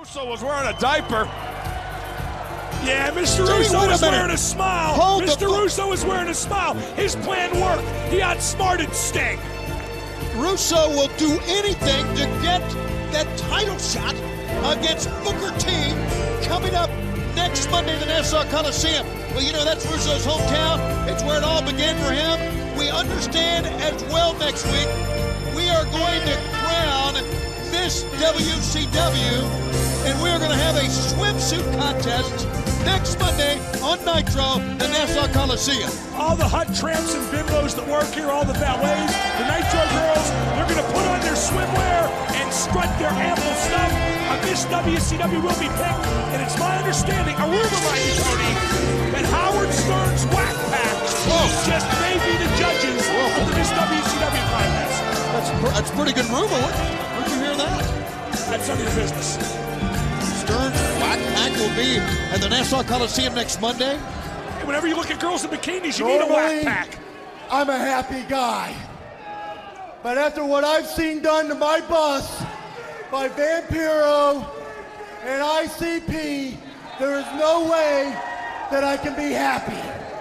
Russo was wearing a diaper. Yeah, Mr. Russo was wearing a smile. Mr. Russo was wearing a smile. His plan worked. He outsmarted Sting. Russo will do anything to get that title shot against Booker T coming up next Monday in the Nassau Coliseum. Well, you know, that's Russo's hometown. It's where it all began for him. We understand as well next week we are going to crown Miss WCW, and we're going to have a swimsuit contest next Monday on Nitro, the Nassau Coliseum. All the hot tramps and bimbos that work here, all the valets, the Nitro girls, they're going to put on their swimwear and strut their ample stuff. A Miss WCW will be picked, and it's my understanding, a rumor might be, Tony, that Howard Stern's Whack Pack just may be the judges of the Miss WCW contest. That's pretty good rumor. Where'd you hear that? That's none of your business. Stern's Whack Pack will be at the Nassau Coliseum next Monday. Hey, whenever you look at girls in bikinis, you need a Whack Pack. I'm a happy guy. But after what I've seen done to my bus by Vampiro and ICP, there is no way that I can be happy.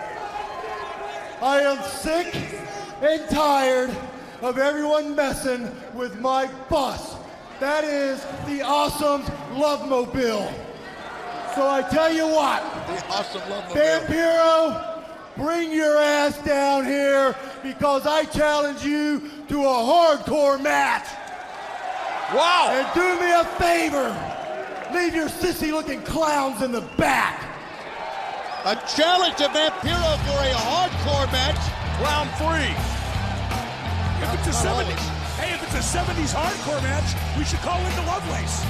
I am sick and tired of everyone messing with my bus. That is the Awesome's Love-Mobile. So I tell you what, the Awesome Love-Mobile. Vampiro, bring your ass down here because I challenge you to a hardcore match. Wow! And do me a favor, leave your sissy-looking clowns in the back. A challenge to Vampiro for a hardcore match. Round 3. If it's a 70s, hey, if it's a 70s hardcore match, we should call in the Lovelace.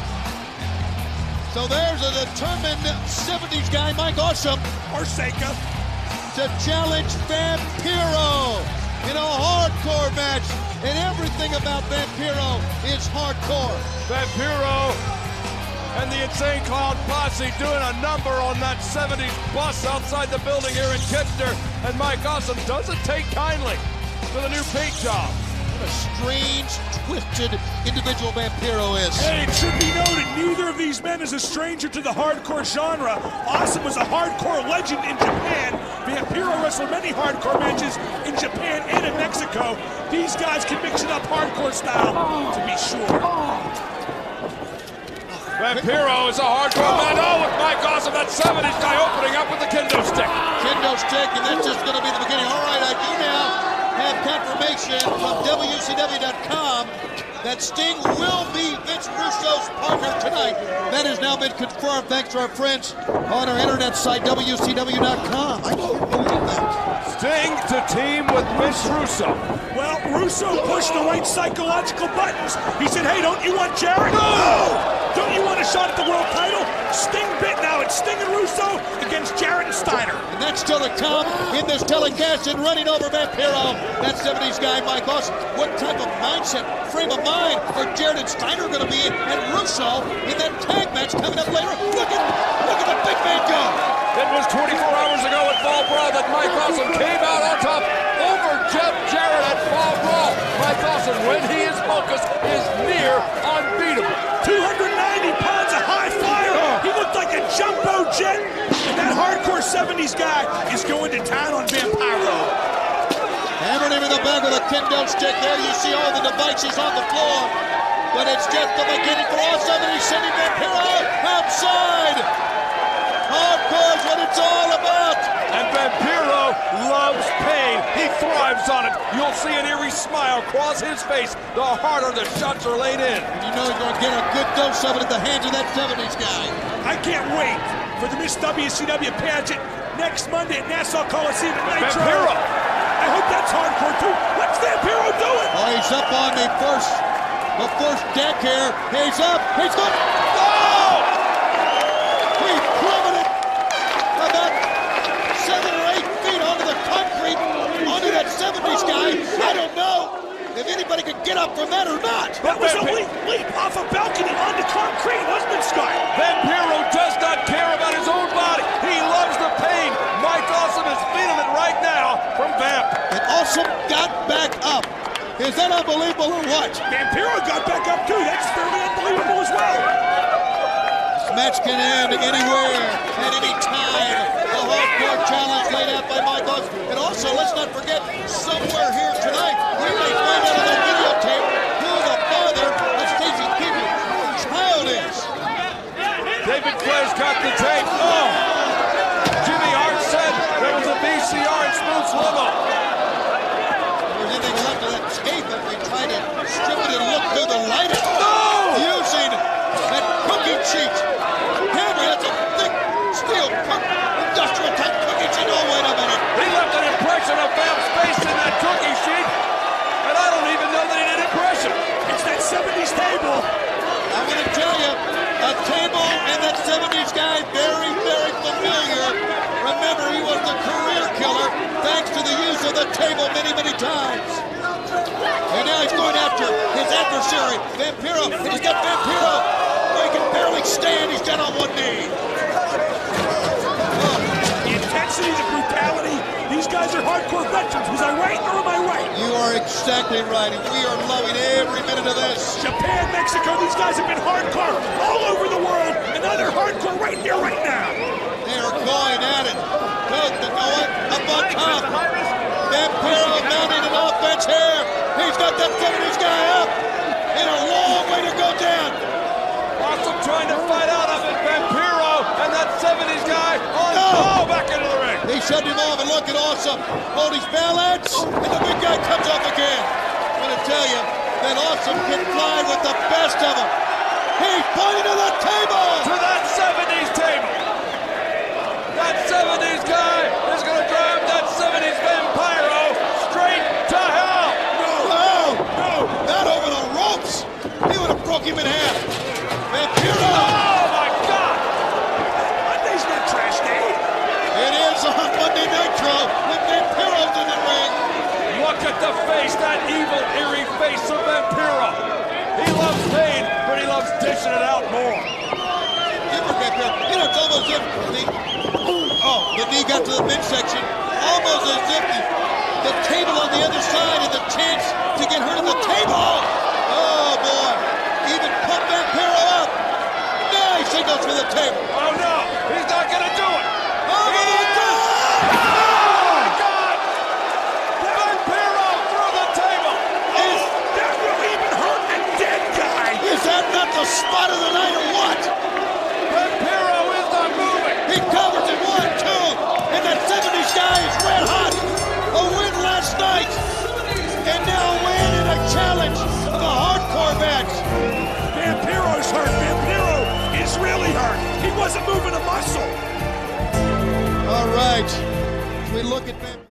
So there's a determined 70s guy, Mike Awesome, Or Seika. to challenge Vampiro in a hardcore match. And everything about Vampiro is hardcore. Vampiro and the Insane Clown Posse doing a number on that 70s bus outside the building here in Kitchener. And Mike Awesome doesn't take kindly to the new paint job. What a strange, twisted individual Vampiro is. Hey, it should be noted, neither of these men is a stranger to the hardcore genre. Awesome was a hardcore legend in Japan. Vampiro wrestled many hardcore matches in Japan and in Mexico. These guys can mix it up hardcore style, to be sure. Vampiro is a hardcore man. Oh, with Mike Awesome, that 70s guy opening up with the kendo stick. Kendo stick, and that's just going to be the beginning. All right, I do now have confirmation from WCW.com that Sting will be Vince Russo's partner tonight. That has now been confirmed thanks to our friends on our internet site, WCW.com. I can't believe that. Sting to team with Vince Russo. Well, Russo pushed the right psychological buttons. He said, hey, don't you want Jarrett? No! Don't you want a shot at the world title? Sting bit now. It's Sting and Russo against Jarrett and Steiner. And that's still to come in this telecast and running over Vampiro. That 70s guy, Mike Awesome. What type of mindset, frame of mind are Jarrett and Steiner going to be in, and Russo in that tag match coming up later? Look at the big man go. It was 24 hours ago at Fall Brawl that Mike Awesome came out on top over Jeff Jarrett at Fall Brawl. Mike Awesome, when he is focused, is near unbeatable. 290 pounds of high flyer. He looked like a jumbo jet. And that hardcore 70s guy is going to town on Vampiro. Hammering him in the back with a kendo stick. There you see all the devices on the floor. But it's just the beginning for Awesome, and he's sending Vampiro outside. Hardcore is what it's all about. And Vampiro loves pain. He thrives on it. You'll see an eerie smile cross his face the harder the shots are laid in. And you know he's going to get a good dose of it at the hands of that 70s guy. I can't wait for the Miss WCW pageant next Monday at Nassau Coliseum at Nitro. Vampiro. I hope that's hardcore too. What's Vampiro doing? Oh, he's up on the first deck here. He's up. He's going. Oh! He plummeted about 7 or 8 feet onto the concrete, onto that 70s guy. I don't know if anybody could get up from that or not. That was a leap off a balcony onto concrete, wasn't it, Scott? Vampiro does not care about his own body. He loves the pain. Mike Awesome is feeling it right now from Vamp. And Awesome got back up. Is that unbelievable or what? Vampiro got back up too. That's fairly unbelievable as well. match can end anywhere, at any time. The hardcore challenge laid out by Mike Awesome. And also, let's not forget, somewhere here tonight, we may find out on the videotape who the father of Stacy Keibler's child is. David Flair's got the tape. Oh! Jimmy Hart said there was a VCR in Smooth's limo. If there's anything left of that tape, if we try to strip it and look through the light, using that cookie sheet. Henry, that's a thick steel industrial type cookie sheet. Oh, wait a minute. He left an impression of Bam Space in that cookie sheet, and I don't even know that he did an impression. It's that 70s table. I'm going to tell you, a table and that 70s guy, very, very familiar. Remember, he was the career killer thanks to the use of the table many, many times. And now he's going after his adversary, Vampiro. And he's got Vampiro where he can barely stand. He's down on one knee. The intensity, the brutality. These guys are hardcore veterans. Was I right or am I right? You are exactly right, and we are loving every minute of this. Japan, Mexico, these guys have been hardcore all over the world, and now they're hardcore right here, right now. They are going at it. Good, you know what? Up on top. Vampiro mounting an offense here. He's got that 70s guy up. And a long way to go down. Awesome trying to fight out of it. Vampiro and that 70s guy on back into the ring. He shoved him off, and look at Awesome. Hold his balance, and the big guy comes off again. I'm going to tell you that Awesome can fly with the best of them. He's pointing to the table. To that 70s table. That 70s guy is going to drive that 70s Vampiro straight to hell. No, not over the ropes. He would have broke him in half. Vampiro. Oh, my God. Monday's not trash day. It is on Monday Nitro when Vampiro's in the ring. Look at the face, that evil, eerie face of Vampiro. He loves pain, but he loves dishing it out more. You know, it's almost as if the knee got to the midsection. Almost as if the table on the other side and the chance to get hurt on the table. Oh, boy. Even pump Vampiro up. Now he signals for the table. Oh, no. He's not going to do it. Oh, my God! Vampiro through the table. Is That will even hurt a dead guy. that not the spot of the night or what? Vampiro is not moving. He covers it 1, 2, and that 70s guy is red hot. A win last night, and now a win in a challenge of a hardcore match. Vampiro's hurt. Vampiro is really hurt. He wasn't moving a muscle. All right, we look at Vampiro.